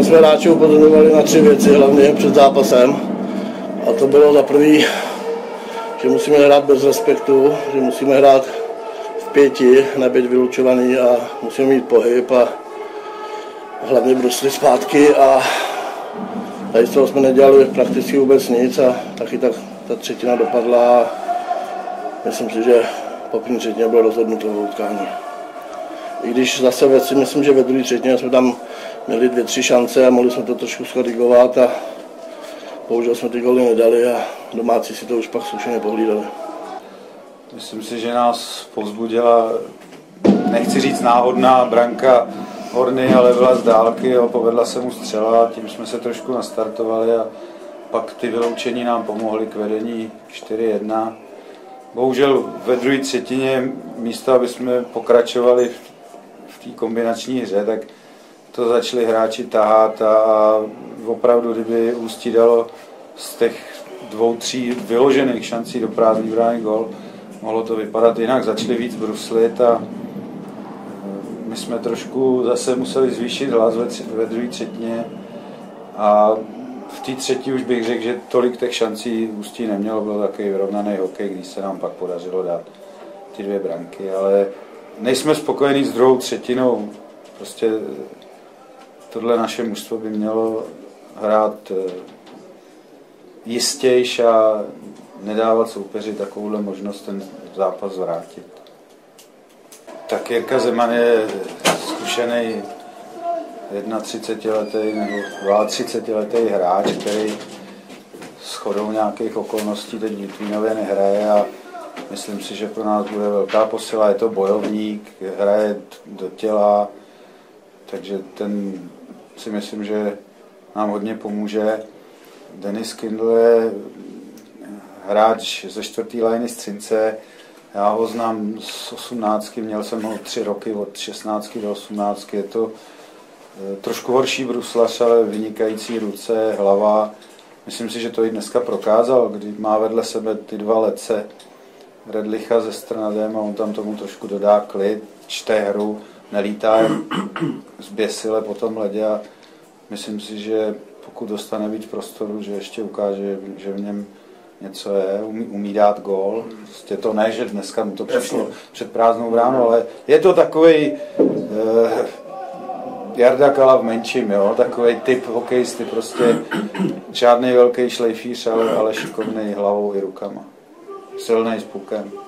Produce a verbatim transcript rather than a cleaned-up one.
My jsme hráči upozorňovali na tři věci, hlavně před zápasem. A to bylo za prvý, že musíme hrát bez respektu, že musíme hrát v pěti, nebyt vylučovaný a musíme mít pohyb a hlavně bruslit zpátky a tady z toho jsme nedělali prakticky vůbec nic a taky tak ta třetina dopadla a myslím si, že po první třetině bylo rozhodnuto o utkání. I když zase věci, myslím, že ve druhé třetině jsme tam měli dvě, tři šance a mohli jsme to trošku skorigovat a bohužel jsme ty góly nedali a domácí si to už pak slušně pohlídali. Myslím si, že nás povzbudila, nechci říct náhodná branka Horny, ale byla z dálky a povedla se mu střela, tím jsme se trošku nastartovali a pak ty vyloučení nám pomohly k vedení čtyři jedna. Bohužel ve druhé třetině místo, aby jsme pokračovali v té kombinační hře, tak to začali hráči tahat a opravdu, kdyby Ústí dalo z těch dvou, tří vyložených šancí do prázdný brány gól, mohlo to vypadat jinak, začali víc bruslit a my jsme trošku zase museli zvýšit hlas ve, ve druhé třetině a v té třetí už bych řekl, že tolik těch šancí Ústí nemělo, byl takový vyrovnaný hokej, když se nám pak podařilo dát ty dvě branky, ale nejsme spokojení s druhou třetinou, prostě tohle naše mužstvo by mělo hrát jistějš a nedávat soupeři takovouhle možnost ten zápas zvrátit. Tak Jirka Zeman je zkušený třicetiletý nebo třicetiletý hráč, který shodou nějakých okolností teď v Litvínově nehraje a myslím si, že pro nás bude velká posila. Je to bojovník, hraje do těla, takže ten si myslím, že nám hodně pomůže. Denis Kindl je hráč ze čtvrtý liny z Třince. Já ho znám z osmnáctky, měl jsem ho tři roky, od šestnáctky do osmnáctky. Je to trošku horší bruslař, ale vynikající ruce, hlava. Myslím si, že to i dneska prokázal, kdy má vedle sebe ty dva ledce Redlicha ze Strnadem a on tam tomu trošku dodá klid, čte hru, nelítá jen zběsile po tom ledě a myslím si, že pokud dostane víc prostoru, že ještě ukáže, že v něm něco je, umí, umí dát gól. Prostě to ne, že dneska mu to přišlo před prázdnou bránou, ale je to takovej eh, Jarda Kala v menším, jo? Takovej typ hokejisty, prostě žádný velký šlejfíř, ale, ale šikovnej hlavou i rukama. Silnej s pukem.